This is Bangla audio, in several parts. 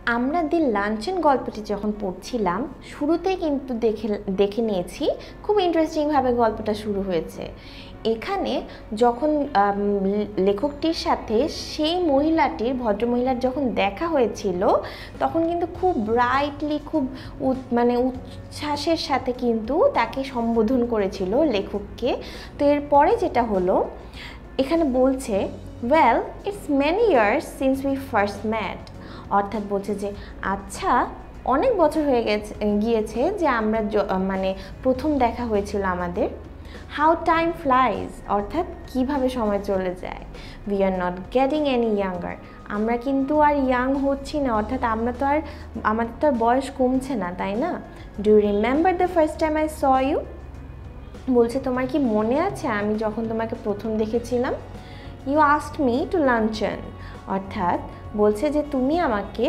আমরা দি লাঞ্চেন গল্পটি যখন পড়ছিলাম শুরুতেই কিন্তু দেখে নিয়েছি খুব ইন্টারেস্টিংভাবে গল্পটা শুরু হয়েছে। এখানে যখন লেখকটির সাথে সেই ভদ্রমহিলার যখন দেখা হয়েছিল তখন কিন্তু খুব ব্রাইটলি খুব মানে উচ্ছ্বাসের সাথে কিন্তু তাকে সম্বোধন করেছিল লেখককে। তো এরপরে যেটা হলো এখানে বলছে, well it's many years since we first met, অর্থাৎ বলছে যে আচ্ছা অনেক বছর হয়ে গিয়েছে যে আমরা মানে প্রথম দেখা হয়েছিল আমাদের। হাউ টাইম ফ্লাইজ, অর্থাৎ কিভাবে সময় চলে যায়। We are not getting any younger, আমরা কিন্তু আর ইয়াং হচ্ছি না, অর্থাৎ আমাদের তো আর বয়স কমছে না, তাই না। Do you remember the first time I saw you, বলছে তোমার কি মনে আছে আমি যখন তোমাকে প্রথম দেখেছিলাম। You asked me to luncheon, অর্থাৎ বলছে যে তুমি আমাকে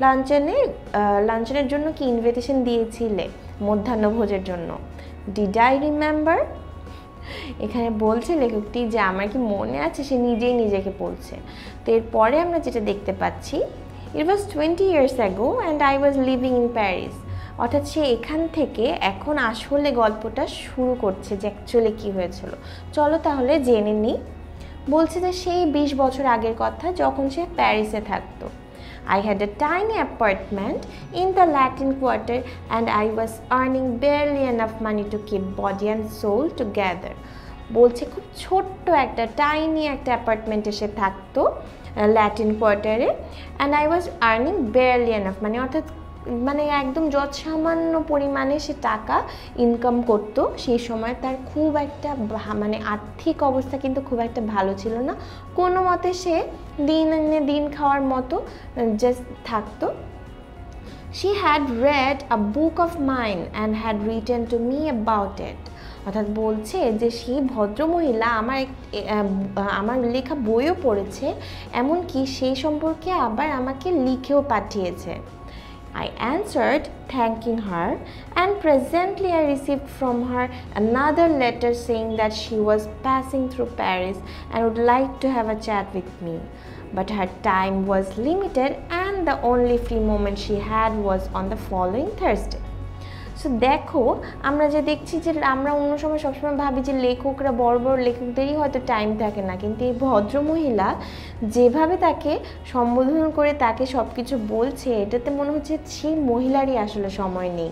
লাঞ্চনের জন্য কি ইনভিটেশন দিয়েছিলে, মধ্যাহ্নভোজের জন্য। ডিড আই রিমেম্বার, এখানে বলছে লেখকটি যে আমার কি মনে আছে, সে নিজেই নিজেকে বলছে। তো এরপরে আমরা যেটা দেখতে পাচ্ছি, ইট ওয়াজ 20 years ago and I was living in Paris, অর্থাৎ সে এখান থেকে এখন আসলে গল্পটা শুরু করছে যে অ্যাকচুয়ালি কী হয়েছিল। চলো তাহলে জেনে নিই। বলছে যে সেই 20 বছর আগের কথা যখন সে প্যারিসে থাকতো। I had a tiny apartment in the Latin Quarter and I was earning barely enough money to keep body and soul together. বলছে খুব ছোট্ট একটা টাইনি একটা অ্যাপার্টমেন্টে সে থাকতো ল্যাটিন কোয়ার্টারে, and I was earning barely enough, মানে অর্থাৎ মানে একদম যৎসামান্য পরিমাণে সে টাকা ইনকাম করতো। সেই সময় তার খুব একটা মানে আর্থিক অবস্থা কিন্তু খুব একটা ভালো ছিল না, কোনো মতে সে দিন এনে দিন খাওয়ার মতো জাস্ট থাকতো। She had read a book of mine and had written to me about it, অর্থাৎ বলছে যে সেই ভদ্রমহিলা আমার লেখা বইও পড়েছে, এমনকি সেই সম্পর্কে আবার আমাকে লিখেও পাঠিয়েছে। I answered, thanking her, and presently I received from her another letter saying that she was passing through Paris and would like to have a chat with me. But her time was limited and the only free moment she had was on the following Thursday. So দেখো আমরা যে দেখছি যে আমরা অন্য সময় সবসময় ভাবি যে লেখকরা বড় বড় লেখকদেরই হয়তো টাইম থাকে না, কিন্তু এই ভদ্রমহিলা যেভাবে তাকে সম্বোধন করে তাকে সব কিছু বলছে এটাতে মনে হচ্ছে সেই মহিলারই আসলে সময় নেই।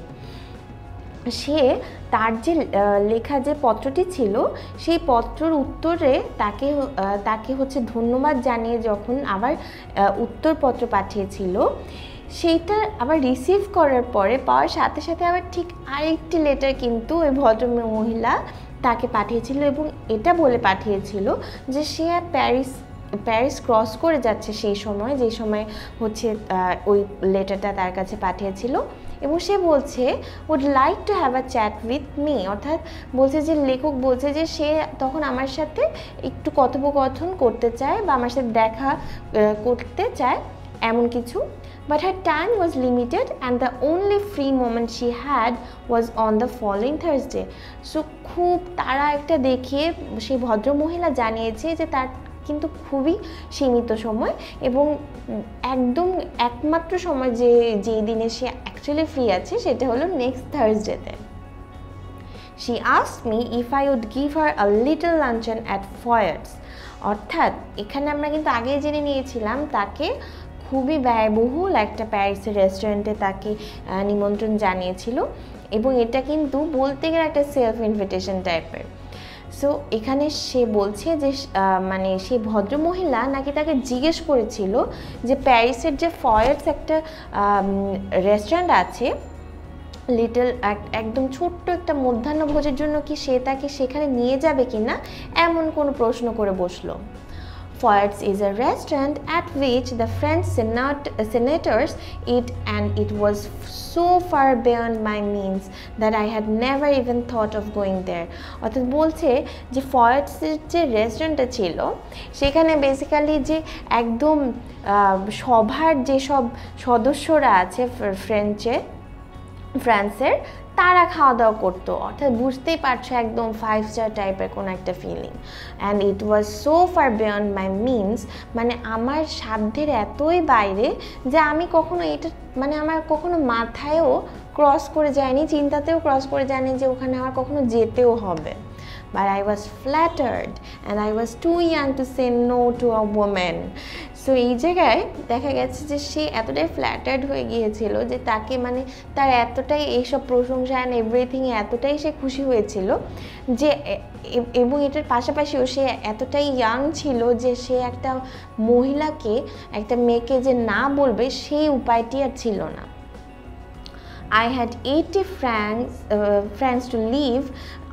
সে তার যে লেখা যে পত্রটি ছিল সেই পত্রের উত্তরে তাকে হচ্ছে ধন্যবাদ জানিয়ে যখন আবার উত্তরপত্র পাঠিয়েছিল, সেইটা আবার রিসিভ করার পরে পাওয়ার সাথে সাথে আবার ঠিক আরেকটি লেটার কিন্তু ওই ভদ্র মহিলা তাকে পাঠিয়েছিল, এবং এটা বলে পাঠিয়েছিল যে সে প্যারিস ক্রস করে যাচ্ছে সেই সময়, যে সময় হচ্ছে ওই লেটারটা তার কাছে পাঠিয়েছিল। এবং সে বলছে would like to have a chat with me, অর্থাৎ বলছে যে লেখক বলছে যে সে তখন আমার সাথে একটু কথোপকথন করতে চায় বা আমার সাথে দেখা করতে চায় এমন কিছু। But her time was limited and the only free moment she had was on the following Thursday. So খুব তারা একটা দেখিয়ে সেই ভদ্রমহিলা জানিয়েছে যে তার কিন্তু খুবই সীমিত সময় এবং একদম একমাত্র সময় যে দিনে সে অ্যাকচুয়ালি ফ্রি আছে সেটা হলো নেক্সট থার্সডেতে। She asked me if I would give her a little luncheon at Foyers, অর্থাৎ এখানে আমরা কিন্তু আগেই জেনে নিয়েছিলাম তাকে খুবই ব্যয়বহুল একটা প্যারিসের রেস্টুরেন্টে তাকে নিমন্ত্রণ জানিয়েছিল, এবং এটা কিন্তু বলতে গেলে একটা সেলফ ইনভিটেশন টাইপের। সো এখানে সে বলছে যে মানে সেই ভদ্রমহিলা নাকি তাকে জিজ্ঞেস করেছিল যে প্যারিসের যে ফয়ার্স একটা রেস্টুরেন্ট আছে লিটল একদম ছোট্ট একটা মধ্যাহ্নভোজের জন্য কি সে তাকে সেখানে নিয়ে যাবে কিনা এমন কোনো প্রশ্ন করে বসলো। Foyers is a restaurant at which the French senators eat, and it was so far beyond my means that I had never even thought of going there. অর্থাৎ বলছে যে ফয়ার্সের যে রেস্টুরেন্টটা ছিল সেখানে বেসিক্যালি যে একদম সভার যেসব সদস্যরা আছে ফ্রান্সের তারা খাওয়া দাওয়া করতো, অর্থাৎ বুঝতেই পারছো একদম 5 স্টার টাইপের কোনো একটা feeling. And it was so far beyond my means, মানে আমার সাধ্যের এতই বাইরে যে আমি কখনো এটা মানে আমার কখনো মাথায়ও ক্রস করে যায়নি, চিন্তাতেও ক্রস করে যায়নি যে ওখানে আমার কখনো যেতেও হবে। But I was flattered and I was too young to say no to a woman. So এই জায়গায় দেখা গেছে যে সে এতটাই ফ্ল্যাটার্ড হয়ে গিয়েছিল যে তাকে মানে তার এতটাই এইসব প্রশংসা অ্যান্ড এভরিথিং এতটাই সে খুশি হয়েছিল যে, এবং এটার পাশাপাশিও সে এতটাই ইয়াং ছিল যে সে একটা মহিলাকে, একটা মেয়েকে যে না বলবে সেই উপায়টি আর ছিল না। I had 80 francs to leave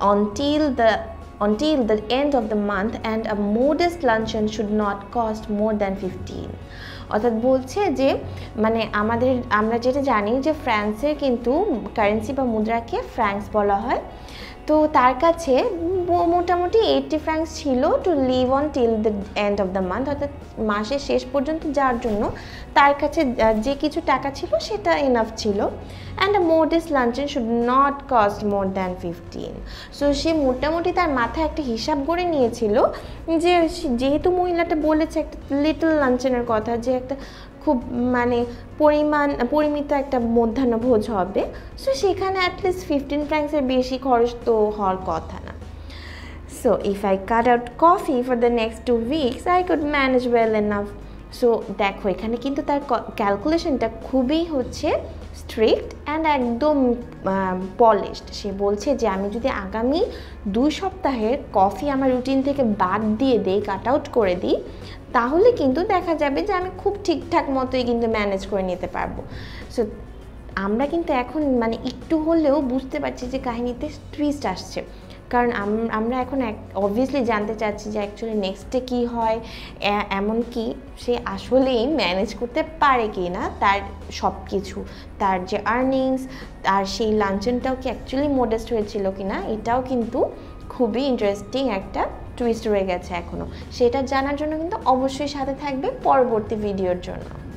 until the end of the month, and a modest luncheon should not cost more than 15. অর্থাৎ বলছে যে মানে আমরা যেটা জানি যে ফ্রান্সের কিন্তু কারেন্সি বা মুদ্রাকে ফ্রাঙ্কস বলা হয়। তো তার কাছে মোটামুটি 80 ফ্রাঙ্কস ছিল to live on till the end of the month, অর্থাৎ মাসের শেষ পর্যন্ত যাওয়ার জন্য তার কাছে যে কিছু টাকা ছিল সেটা এনাফ ছিল। And a modest luncheon should not cost more than 15। So সে মোটামুটি তার মাথায় একটা হিসাব করে নিয়েছিল যে যেহেতু মহিলাটা বলেছে একটা লিটল লাঞ্চেনের কথা, যে একটা খুব মানে পরিমিত একটা মধ্যাহ্নভোজ হবে, সো সেখানে অ্যাটলিস্ট 15 ফ্রাঙ্কসের বেশি খরচ তো হওয়ার কথা না। So if I cut out coffee for the next 2 weeks I could manage well enough. So দেখো এখানে কিন্তু তার ক্যালকুলেশনটা খুবই হচ্ছে স্ট্রিক্ট অ্যান্ড একদম পলিশড। সে বলছে যে আমি যদি আগামী 2 সপ্তাহের কফি আমার রুটিন থেকে বাদ দিয়ে দিই, কাট আউট করে দিই, তাহলে কিন্তু দেখা যাবে যে আমি খুব ঠিকঠাক মতোই কিন্তু ম্যানেজ করে নিতে পারবো। সো আমরা কিন্তু এখন মানে একটু হলেও বুঝতে পারছি যে কাহিনীতে টুইস্ট আসছে, কারণ আমরা এখন অবভিয়াসলি জানতে চাচ্ছি যে অ্যাকচুয়ালি নেক্সটে কী হয়, এমনকি সে আসলেই ম্যানেজ করতে পারে কি না তার সব কিছু, তার যে আর্নিংস, আর সেই লাঞ্চনটাও কি অ্যাকচুয়ালি মোডেস্ট হয়েছিল কি না, এটাও কিন্তু খুবই ইন্টারেস্টিং একটা টুইস্ট রয়ে গেছে এখনও। সেটা জানার জন্য কিন্তু অবশ্যই সাথে থাকবে পরবর্তী ভিডিওর জন্য।